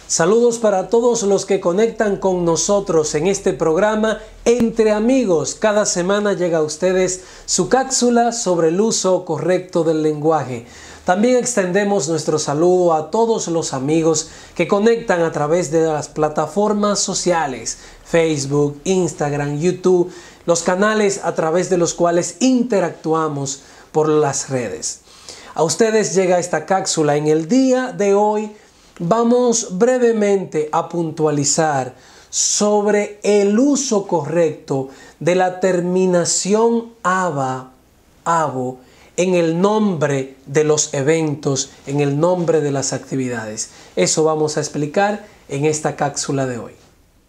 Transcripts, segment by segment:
Saludos para todos los que conectan con nosotros en este programa Entre Amigos. Cada semana llega a ustedes su cápsula sobre el uso correcto del lenguaje. También extendemos nuestro saludo a todos los amigos que conectan a través de las plataformas sociales, Facebook, Instagram, YouTube, los canales a través de los cuales interactuamos por las redes. A ustedes llega esta cápsula. En el día de hoy vamos brevemente a puntualizar sobre el uso correcto de la terminación aba, abo, en el nombre de los eventos, en el nombre de las actividades. Eso vamos a explicar en esta cápsula de hoy.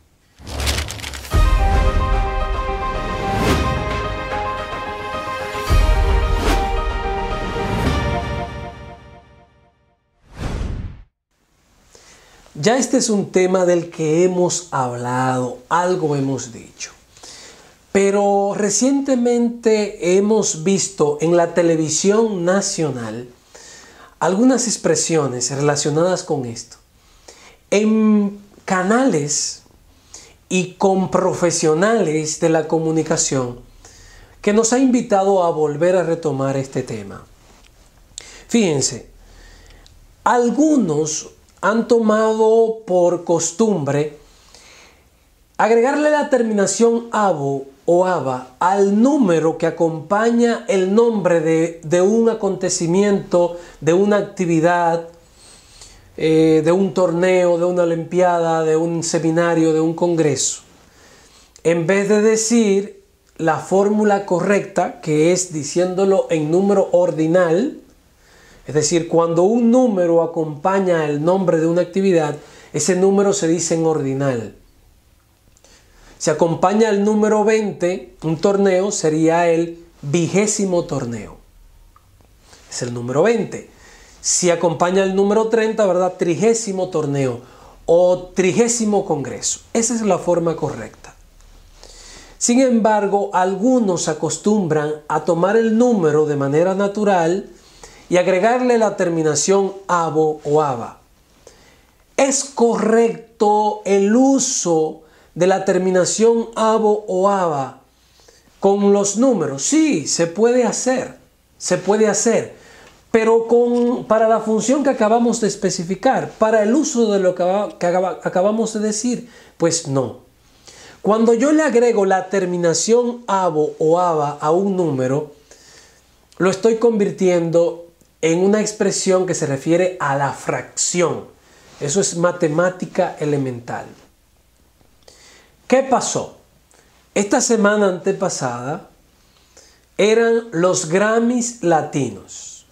Ya este es un tema del que hemos hablado, algo hemos dicho. Pero recientemente hemos visto en la televisión nacional algunas expresiones relacionadas con esto. En canales y con profesionales de la comunicación que nos ha invitado a volver a retomar este tema. Fíjense, algunos han tomado por costumbre agregarle la terminación abo o aba al número que acompaña el nombre de un acontecimiento, de una actividad, de un torneo, de una olimpiada, de un seminario, de un congreso. En vez de decir la fórmula correcta, que es diciéndolo en número ordinal, es decir, cuando un número acompaña el nombre de una actividad, ese número se dice en ordinal. Si acompaña el número 20, un torneo sería el 20º torneo. Es el número 20. Si acompaña el número 30, ¿verdad? 30º torneo o 30º congreso. Esa es la forma correcta. Sin embargo, algunos acostumbran a tomar el número de manera natural y agregarle la terminación abo o aba. ¿Es correcto el uso de la terminación abo o aba con los números? Sí, se puede hacer, pero para la función que acabamos de especificar, para el uso de lo que acabamos de decir, pues no. Cuando yo le agrego la terminación abo o aba a un número, lo estoy convirtiendo en una expresión que se refiere a la fracción. Eso es matemática elemental. ¿Qué pasó? Esta semana antepasada eran los Grammys latinos.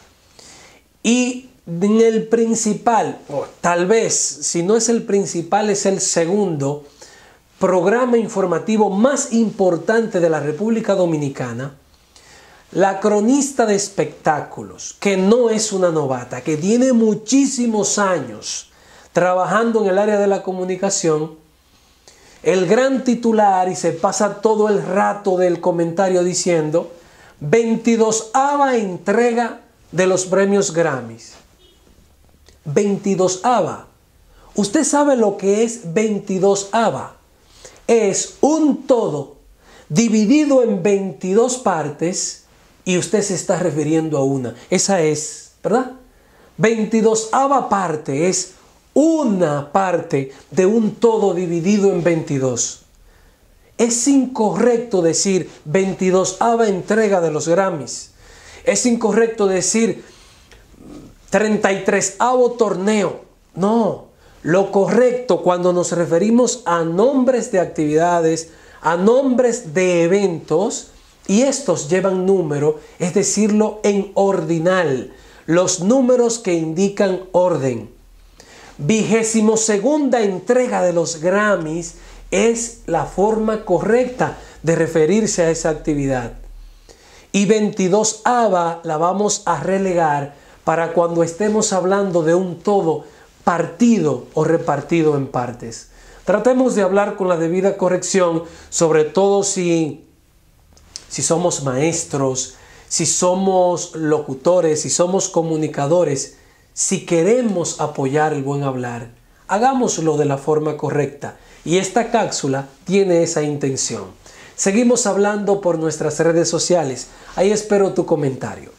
Y en el principal, o tal vez, si no es el principal, es el segundo programa informativo más importante de la República Dominicana, la cronista de espectáculos, que no es una novata, que tiene muchísimos años trabajando en el área de la comunicación, el gran titular, y se pasa todo el rato del comentario diciendo 22ª entrega de los premios Grammys. 22ª. ¿Usted sabe lo que es 22ª? Es un todo dividido en 22 partes y usted se está refiriendo a una. Esa es, ¿verdad? 22ª parte es una parte de un todo dividido en 22. Es incorrecto decir 22ª entrega de los Grammys. Es incorrecto decir 33º torneo. No, lo correcto cuando nos referimos a nombres de actividades, a nombres de eventos, y estos llevan número, es decirlo en ordinal, los números que indican orden. 22ª entrega de los Grammys es la forma correcta de referirse a esa actividad. Y 22ª la vamos a relegar para cuando estemos hablando de un todo partido o repartido en partes. Tratemos de hablar con la debida corrección, sobre todo si somos maestros, si somos locutores, si somos comunicadores, si queremos apoyar el buen hablar, Hagámoslo de la forma correcta y esta cápsula tiene esa intención. Seguimos hablando por nuestras redes sociales. Ahí espero tu comentario.